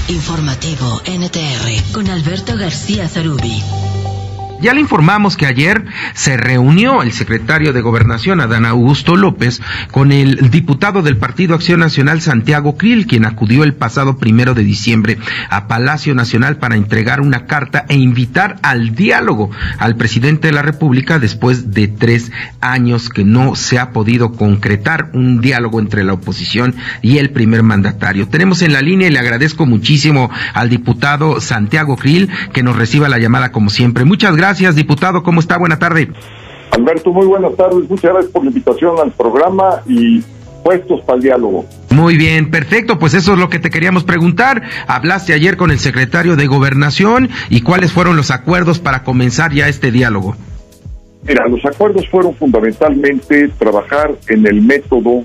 Informativo NTR con Alberto García Zarubi. Ya le informamos que ayer se reunió el secretario de Gobernación, Adán Augusto López, con el diputado del Partido Acción Nacional, Santiago Krill, quien acudió el pasado 1 de diciembre a Palacio Nacional para entregar una carta e invitar al diálogo al presidente de la República después de 3 años que no se ha podido concretar un diálogo entre la oposición y el primer mandatario. Tenemos en la línea y le agradezco muchísimo al diputado Santiago Krill que nos reciba la llamada como siempre. Muchas gracias, diputado. ¿Cómo está? Buena tarde. Alberto, muy buenas tardes. Muchas gracias por la invitación al programa y puestos para el diálogo. Muy bien, perfecto. Pues eso es lo que te queríamos preguntar. Hablaste ayer con el secretario de Gobernación y ¿cuáles fueron los acuerdos para comenzar ya este diálogo? Mira, los acuerdos fueron fundamentalmente trabajar en el método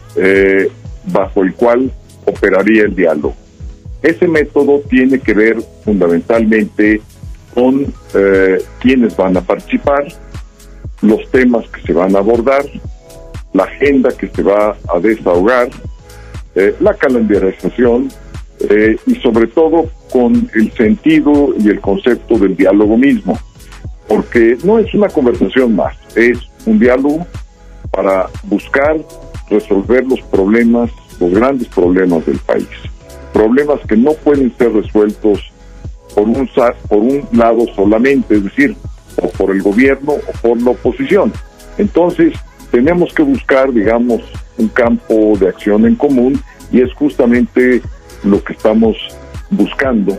bajo el cual operaría el diálogo. Ese método tiene que ver fundamentalmente con quiénes van a participar, los temas que se van a abordar, la agenda que se va a desahogar, la calendarización y sobre todo con el sentido y el concepto del diálogo mismo, porque no es una conversación más, es un diálogo para buscar resolver los problemas, los grandes problemas del país, problemas que no pueden ser resueltos por un lado solamente, es decir, o por el gobierno o por la oposición. Entonces, tenemos que buscar, digamos, un campo de acción en común y es justamente lo que estamos buscando,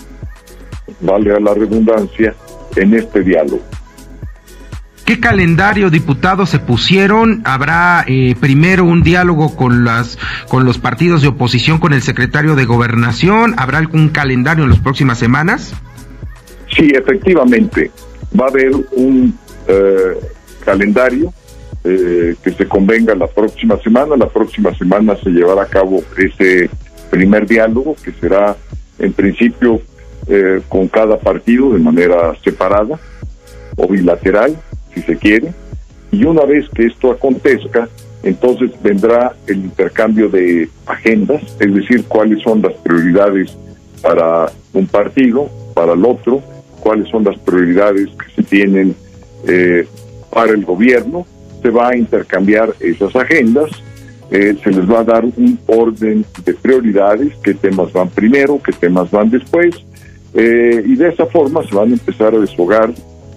valga la redundancia, en este diálogo. ¿Qué calendario, diputado, se pusieron? ¿Habrá primero un diálogo con los partidos de oposición, con el secretario de Gobernación? ¿Habrá algún calendario en las próximas semanas? Sí, efectivamente. Va a haber un calendario que se convenga la próxima semana. La próxima semana se llevará a cabo ese primer diálogo, que será en principio con cada partido de manera separada o bilateral, si se quiere, y una vez que esto acontezca, entonces vendrá el intercambio de agendas, es decir, cuáles son las prioridades para un partido, para el otro, cuáles son las prioridades que se tienen para el gobierno. Se va a intercambiar esas agendas, se les va a dar un orden de prioridades, qué temas van primero, qué temas van después, y de esa forma se van a empezar a deshogar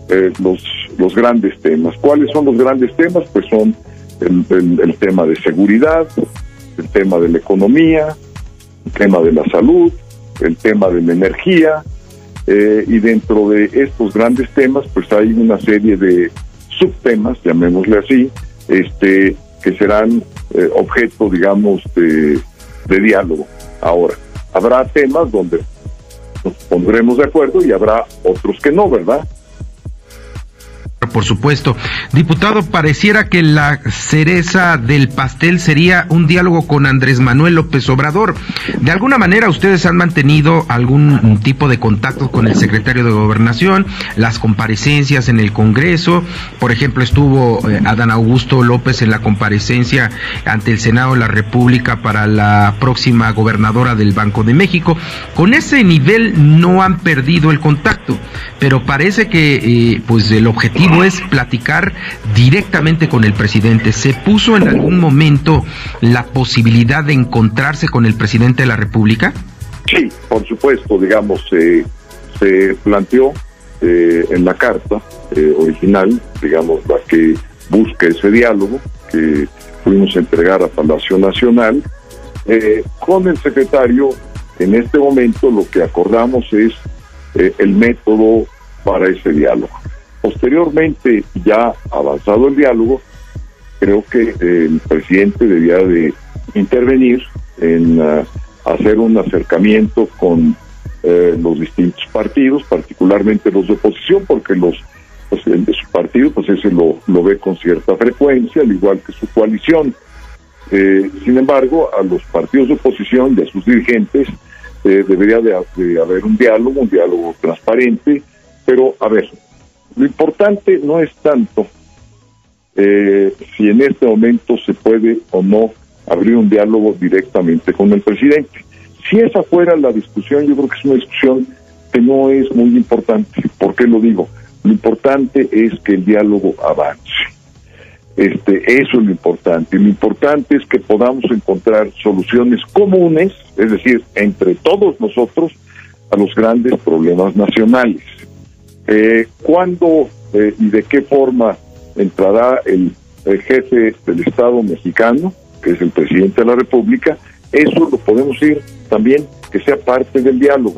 los grandes temas. ¿Cuáles son los grandes temas? Pues son el tema de seguridad, el tema de la economía, el tema de la salud, el tema de la energía, y dentro de estos grandes temas pues hay una serie de subtemas, llamémosle así, que serán objeto, digamos, de diálogo. Ahora, habrá temas donde nos pondremos de acuerdo y habrá otros que no, ¿verdad? Por supuesto. Diputado, pareciera que la cereza del pastel sería un diálogo con Andrés Manuel López Obrador. De alguna manera ustedes han mantenido algún tipo de contacto con el secretario de Gobernación, las comparecencias en el Congreso. Por ejemplo, estuvo Adán Augusto López en la comparecencia ante el Senado de la República para la próxima gobernadora del Banco de México. Con ese nivel no han perdido el contacto, pero parece que pues el objetivo es platicar directamente con el presidente. ¿Se puso en algún momento la posibilidad de encontrarse con el presidente de la República? Sí, por supuesto, digamos, se planteó en la carta original, digamos, la que busca ese diálogo, que fuimos a entregar a Palacio Nacional, con el secretario. En este momento lo que acordamos es el método para ese diálogo. Posteriormente, ya avanzado el diálogo, creo que el presidente debía de intervenir en hacer un acercamiento con los distintos partidos, particularmente los de oposición, porque el de su partido, pues ese lo ve con cierta frecuencia, al igual que su coalición. Sin embargo, a los partidos de oposición y a sus dirigentes debería de haber un diálogo transparente, pero a ver, lo importante no es tanto si en este momento se puede o no abrir un diálogo directamente con el presidente, Si esa fuera la discusión, yo creo que es una discusión que no es muy importante. ¿Por qué lo digo? Lo importante es que el diálogo avance. Eso es lo importante. Lo importante es que podamos encontrar soluciones comunes, es decir, entre todos nosotros, a los grandes problemas nacionales. ¿Cuándo y de qué forma entrará el jefe del Estado mexicano, que es el presidente de la República? Eso lo podemos ir también, que sea parte del diálogo.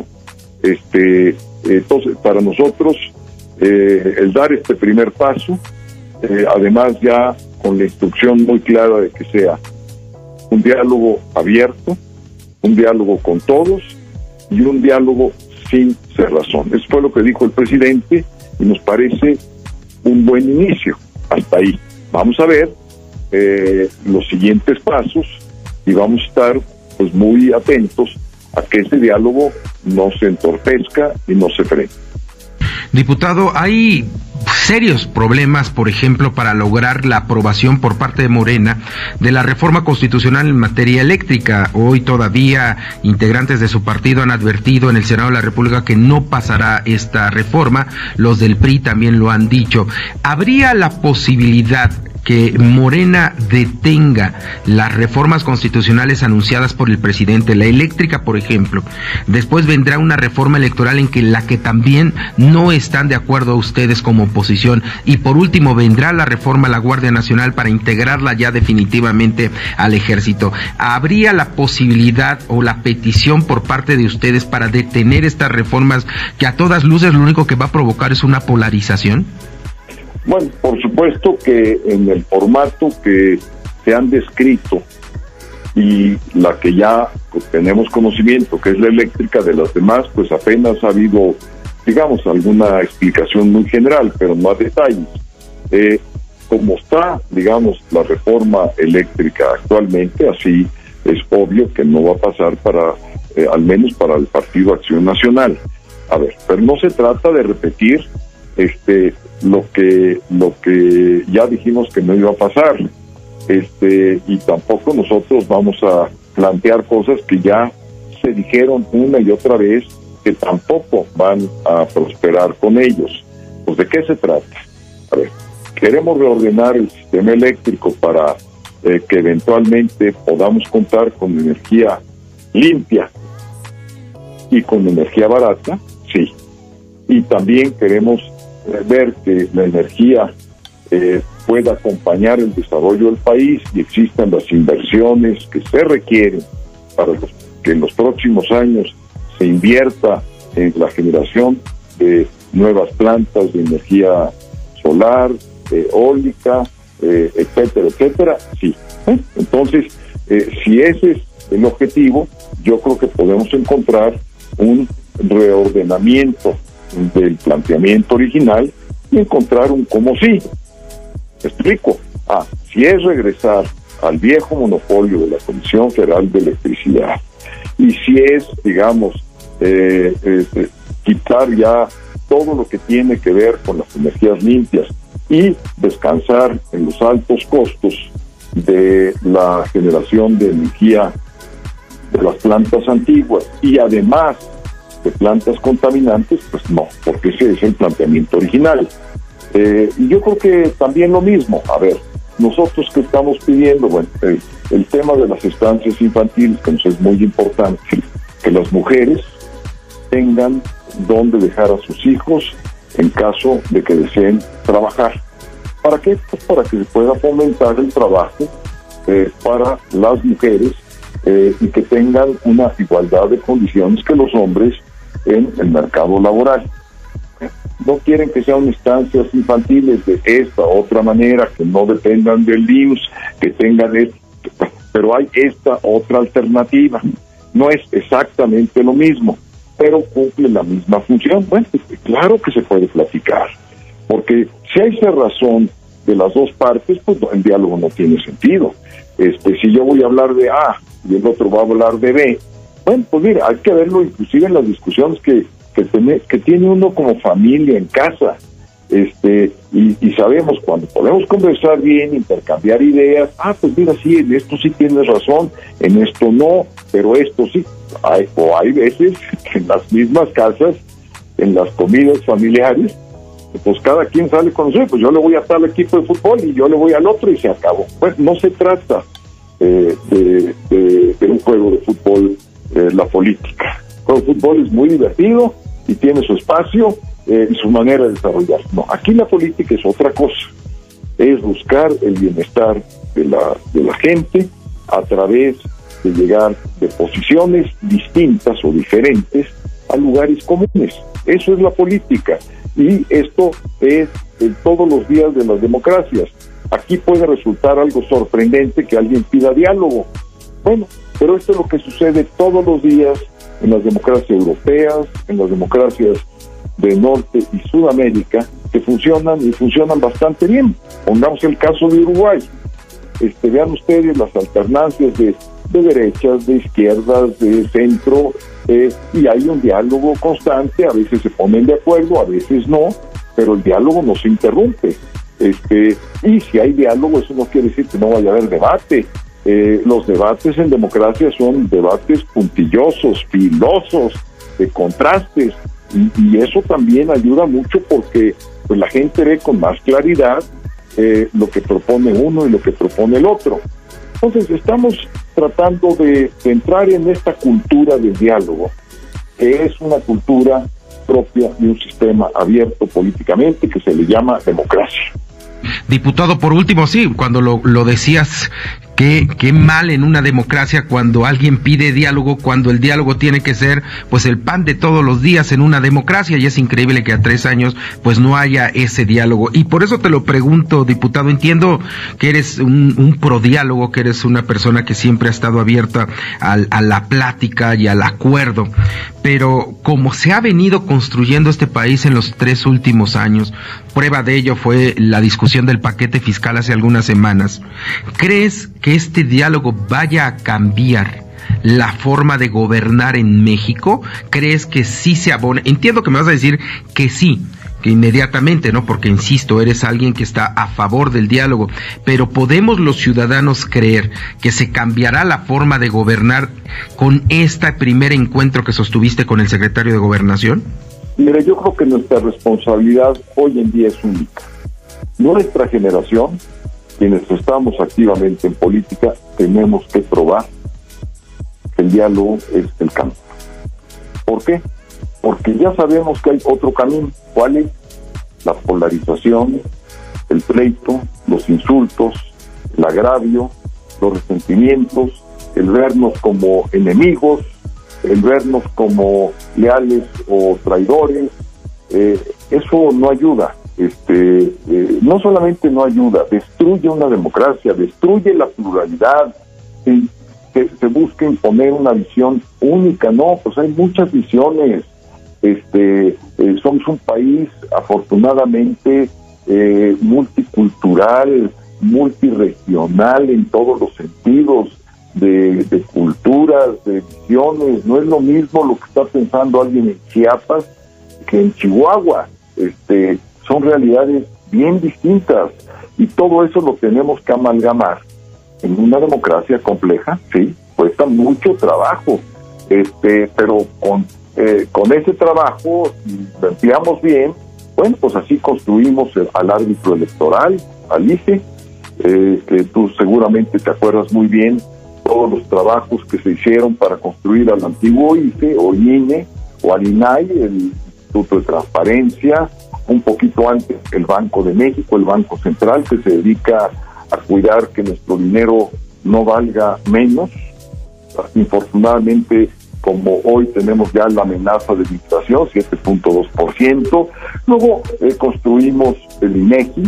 Entonces, para nosotros, el dar este primer paso, además ya con la instrucción muy clara de que sea un diálogo abierto, un diálogo con todos y un diálogo sin cerrazón. Eso fue lo que dijo el presidente y nos parece un buen inicio. Hasta ahí. Vamos a ver los siguientes pasos y vamos a estar pues muy atentos a que ese diálogo no se entorpezca y no se frene. Diputado, hay serios problemas, por ejemplo, para lograr la aprobación por parte de Morena de la reforma constitucional en materia eléctrica. Hoy todavía integrantes de su partido han advertido en el Senado de la República que no pasará esta reforma. Los del PRI también lo han dicho. ¿Habría la posibilidad que Morena detenga las reformas constitucionales anunciadas por el presidente, la eléctrica, por ejemplo? Después vendrá una reforma electoral en la que también no están de acuerdo ustedes como oposición, y por último vendrá la reforma a la Guardia Nacional para integrarla ya definitivamente al Ejército. ¿Habría la posibilidad o la petición por parte de ustedes para detener estas reformas que a todas luces lo único que va a provocar es una polarización? Bueno, por supuesto que en el formato que se han descrito y la que ya tenemos conocimiento, que es la eléctrica, de las demás, pues apenas ha habido, digamos, alguna explicación muy general, pero no a detalles. Como está, digamos, la reforma eléctrica actualmente, así es obvio que no va a pasar para, al menos para el Partido Acción Nacional. A ver, pero no se trata de repetir lo que ya dijimos que no iba a pasar, y tampoco nosotros vamos a plantear cosas que ya se dijeron una y otra vez que tampoco van a prosperar con ellos. Pues, ¿de qué se trata? A ver, queremos reordenar el sistema eléctrico para que eventualmente podamos contar con energía limpia y con energía barata, sí. Y también queremos ver que la energía pueda acompañar el desarrollo del país y existan las inversiones que se requieren para que en los próximos años se invierta en la generación de nuevas plantas de energía solar, eólica, etcétera, etcétera, sí. Entonces, si ese es el objetivo, yo creo que podemos encontrar un reordenamiento del planteamiento original y encontrar un como sí. Explico. Si es regresar al viejo monopolio de la Comisión Federal de Electricidad, y si es, digamos, quitar ya todo lo que tiene que ver con las energías limpias y descansar en los altos costos de la generación de energía de las plantas antiguas y además de plantas contaminantes, pues no, porque ese es el planteamiento original. Y yo creo que también lo mismo. A ver, nosotros que estamos pidiendo, bueno, el tema de las estancias infantiles, que nos es muy importante, que las mujeres tengan donde dejar a sus hijos en caso de que deseen trabajar. ¿Para qué? Pues para que se pueda fomentar el trabajo para las mujeres y que tengan una igualdad de condiciones que los hombres en el mercado laboral. No quieren que sean estancias infantiles de esta otra manera, que no dependan del IMSS, que tengan pero hay esta otra alternativa. No es exactamente lo mismo, pero cumple la misma función. Bueno, claro que se puede platicar, porque si hay cerrazón de las dos partes, pues el diálogo no tiene sentido. Si yo voy a hablar de A y el otro va a hablar de B, bueno, pues mira, hay que verlo inclusive en las discusiones que tiene uno como familia en casa, y sabemos cuando podemos conversar bien, intercambiar ideas, pues mira, sí, en esto sí tienes razón, en esto no, pero esto sí. hay veces que en las mismas casas, en las comidas familiares, pues cada quien sale con eso, pues yo le voy a tal equipo de fútbol y yo le voy al otro y se acabó. Pues no se trata de un juego de fútbol, la política. El juego de fútbol es muy divertido y tiene su espacio y su manera de desarrollar. No, aquí la política es otra cosa, es buscar el bienestar de la gente a través de llegar de posiciones distintas o diferentes a lugares comunes. Eso es la política, y esto es en todos los días de las democracias. Aquí puede resultar algo sorprendente que alguien pida diálogo. Bueno, pero esto es lo que sucede todos los días en las democracias europeas, en las democracias de Norte y Sudamérica, que funcionan y funcionan bastante bien. Pongamos el caso de Uruguay. Vean ustedes las alternancias de derechas, de izquierdas, de centro, y hay un diálogo constante. A veces se ponen de acuerdo, a veces no, pero el diálogo no se interrumpe. Y si hay diálogo, eso no quiere decir que no vaya a haber debate. Los debates en democracia son debates puntillosos, filosos, de contrastes, y eso también ayuda mucho porque pues la gente ve con más claridad lo que propone uno y lo que propone el otro. Entonces estamos tratando de entrar en esta cultura del diálogo, que es una cultura propia de un sistema abierto políticamente que se le llama democracia. Diputado, por último, sí, cuando lo decías, qué mal en una democracia cuando alguien pide diálogo, cuando el diálogo tiene que ser pues el pan de todos los días en una democracia, y es increíble que a 3 años pues no haya ese diálogo. Y por eso te lo pregunto, diputado, entiendo que eres un prodiálogo, que eres una persona que siempre ha estado abierta a la plática y al acuerdo, pero como se ha venido construyendo este país en los 3 últimos años, prueba de ello fue la discusión del paquete fiscal hace algunas semanas, ¿crees que este diálogo vaya a cambiar la forma de gobernar en México? ¿Crees que sí se abona? Entiendo que me vas a decir que sí, que inmediatamente, ¿no? Porque, insisto, eres alguien que está a favor del diálogo, pero ¿podemos los ciudadanos creer que se cambiará la forma de gobernar con este primer encuentro que sostuviste con el secretario de Gobernación? Mire, yo creo que nuestra responsabilidad hoy en día es única. Nuestra generación, quienes estamos activamente en política, tenemos que probar que el diálogo es el camino. ¿Por qué? Porque ya sabemos que hay otro camino. ¿Cuál es? La polarización, el pleito, los insultos, el agravio, los resentimientos, el vernos como enemigos, el vernos como leales o traidores. Eso no ayuda. No solamente no ayuda, destruye una democracia, destruye la pluralidad. Se busca imponer una visión única. No, pues hay muchas visiones. Somos un país afortunadamente multicultural, multiregional en todos los sentidos, de culturas, de visiones. No es lo mismo lo que está pensando alguien en Chiapas que en Chihuahua. Son realidades bien distintas, y todo eso lo tenemos que amalgamar en una democracia compleja. Sí, cuesta mucho trabajo, pero con ese trabajo, si lo empleamos bien, bueno, pues así construimos al árbitro electoral, al IFE, que tú seguramente te acuerdas muy bien todos los trabajos que se hicieron para construir al antiguo IFE o INE o al INAI, el Instituto de Transparencia, un poquito antes el Banco de México, el Banco Central, que se dedica a cuidar que nuestro dinero no valga menos. Infortunadamente, como hoy tenemos ya la amenaza de inflación, 7.2%. Luego construimos el INEGI,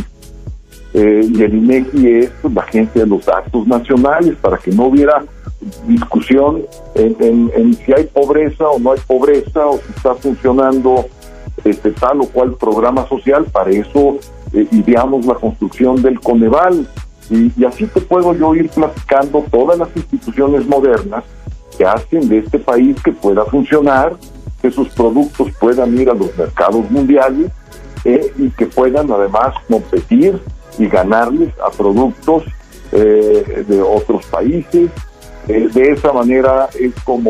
y el INEGI es pues, la agencia de los datos nacionales, para que no hubiera discusión en si hay pobreza o no hay pobreza, o si está funcionando tal o cual programa social. Para eso ideamos la construcción del Coneval, y así te puedo yo ir platicando todas las instituciones modernas que hacen de este país que pueda funcionar, que sus productos puedan ir a los mercados mundiales, y que puedan además competir y ganarles a productos de otros países. De esa manera es como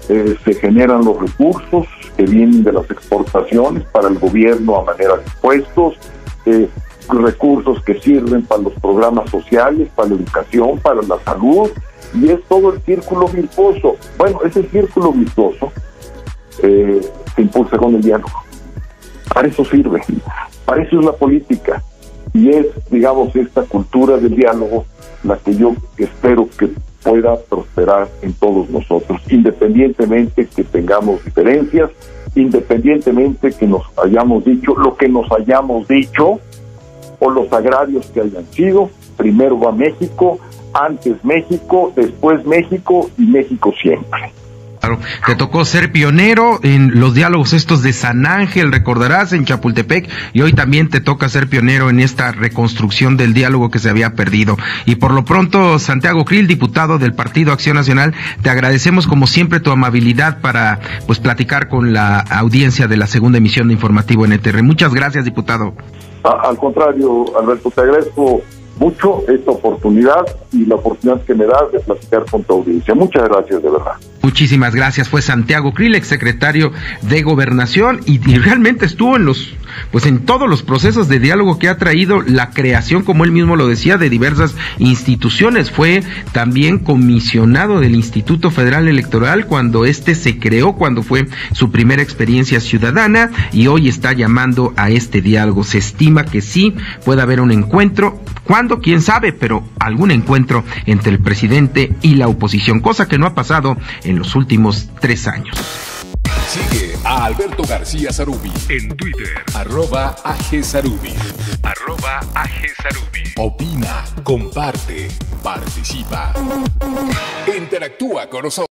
se generan los recursos que vienen de las exportaciones para el gobierno a manera de impuestos, recursos que sirven para los programas sociales, para la educación, para la salud, y es todo el círculo virtuoso. Bueno, ese círculo virtuoso se impulsa con el diálogo. Para eso sirve, para eso es la política, y es, digamos, esta cultura del diálogo la que yo espero que pueda prosperar en todos nosotros, independientemente que tengamos diferencias, independientemente que nos hayamos dicho lo que nos hayamos dicho, o los agravios que hayan sido. Primero va México, antes México, después México y México siempre. Claro, te tocó ser pionero en los diálogos estos de San Ángel, recordarás, en Chapultepec, y hoy también te toca ser pionero en esta reconstrucción del diálogo que se había perdido. Y por lo pronto, Santiago Krill, diputado del Partido Acción Nacional, te agradecemos como siempre tu amabilidad para pues platicar con la audiencia de la segunda emisión de Informativo NTR. Muchas gracias, diputado. Al contrario, Alberto, te agradezco mucho esta oportunidad y la oportunidad que me das de platicar con tu audiencia. Muchas gracias, de verdad. Muchísimas gracias. Fue Santiago Krill, exsecretario de Gobernación, y realmente estuvo en todos los procesos de diálogo que ha traído la creación, como él mismo lo decía, de diversas instituciones. Fue también comisionado del Instituto Federal Electoral cuando se creó, cuando fue su primera experiencia ciudadana, y hoy está llamando a este diálogo. Se estima que sí puede haber un encuentro. ¿Cuándo? ¿Quién sabe? Pero algún encuentro entre el presidente y la oposición, cosa que no ha pasado en los últimos 3 años. Sigue a Alberto García Zarubi en Twitter, @AGZarubi. Opina, comparte, participa. Interactúa con nosotros.